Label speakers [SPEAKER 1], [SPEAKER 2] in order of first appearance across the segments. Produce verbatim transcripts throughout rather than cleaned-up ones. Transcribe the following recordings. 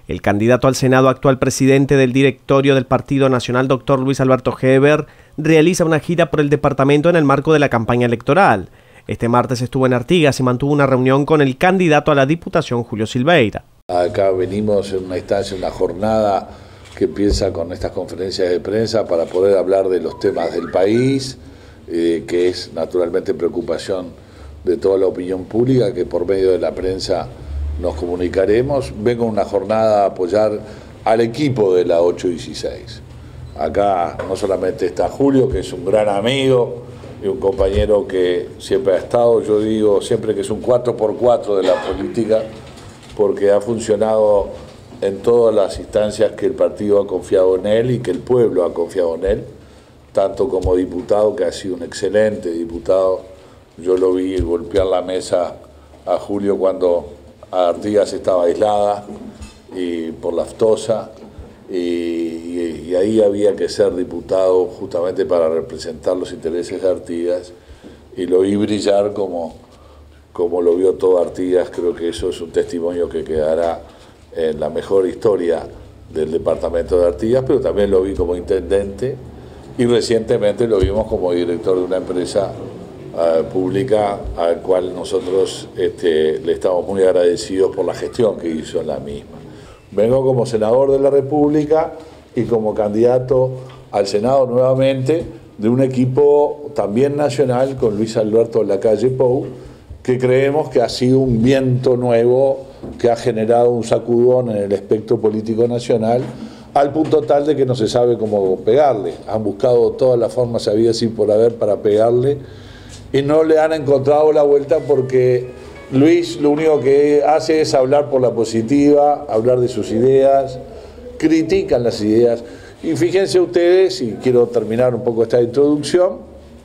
[SPEAKER 1] El candidato al Senado, actual presidente del directorio del Partido Nacional, doctor Luis Alberto Heber, realiza una gira por el departamento en el marco de la campaña electoral. Este martes estuvo en Artigas y mantuvo una reunión con el candidato a la Diputación, Julio Silveira.
[SPEAKER 2] Acá venimos en una instancia, una jornada que empieza con estas conferencias de prensa para poder hablar de los temas del país, eh, que es naturalmente preocupación de toda la opinión pública, que por medio de la prensa nos comunicaremos. Vengo a una jornada a apoyar al equipo de la ocho dieciséis. Acá no solamente está Julio, que es un gran amigo y un compañero que siempre ha estado, yo digo siempre que es un cuatro por cuatro de la política, porque ha funcionado en todas las instancias que el partido ha confiado en él y que el pueblo ha confiado en él, tanto como diputado, que ha sido un excelente diputado. Yo lo vi golpear la mesa a Julio cuando Artigas estaba aislada y por la aftosa, y, y, y ahí había que ser diputado justamente para representar los intereses de Artigas, y lo vi brillar como, como lo vio todo Artigas. Creo que eso es un testimonio que quedará en la mejor historia del departamento de Artigas, pero también lo vi como intendente y recientemente lo vimos como director de una empresa uh, pública al cual nosotros este, le estamos muy agradecidos por la gestión que hizo en la misma. Vengo como senador de la República y como candidato al Senado nuevamente de un equipo también nacional con Luis Alberto Lacalle Pou, que creemos que ha sido un viento nuevo que ha generado un sacudón en el espectro político nacional, al punto tal de que no se sabe cómo pegarle. Han buscado todas las formas habidas y por haber para pegarle y no le han encontrado la vuelta, porque Luis lo único que hace es hablar por la positiva, hablar de sus ideas, critican las ideas. Y fíjense ustedes, y quiero terminar un poco esta introducción,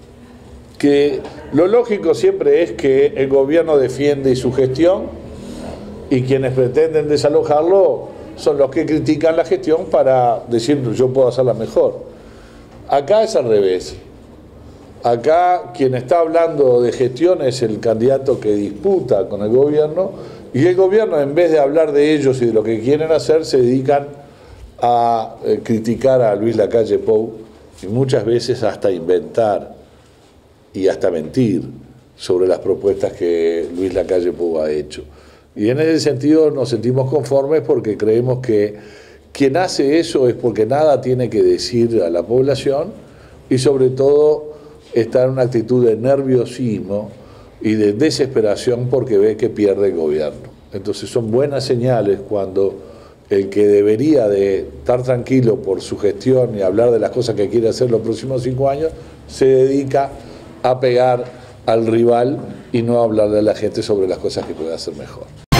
[SPEAKER 2] que lo lógico siempre es que el gobierno defiende su gestión y quienes pretenden desalojarlo son los que critican la gestión para decir yo puedo hacerla mejor. Acá es al revés. Acá quien está hablando de gestión es el candidato que disputa con el gobierno, y el gobierno, en vez de hablar de ellos y de lo que quieren hacer, se dedican a eh, criticar a Luis Lacalle Pou y muchas veces hasta inventar y hasta mentir sobre las propuestas que Luis Lacalle Pou ha hecho. Y en ese sentido nos sentimos conformes, porque creemos que quien hace eso es porque nada tiene que decir a la población y sobre todo está en una actitud de nerviosismo y de desesperación porque ve que pierde el gobierno. Entonces son buenas señales cuando el que debería de estar tranquilo por su gestión y hablar de las cosas que quiere hacer los próximos cinco años se dedica a pegar al rival y no a hablarle a la gente sobre las cosas que puede hacer mejor.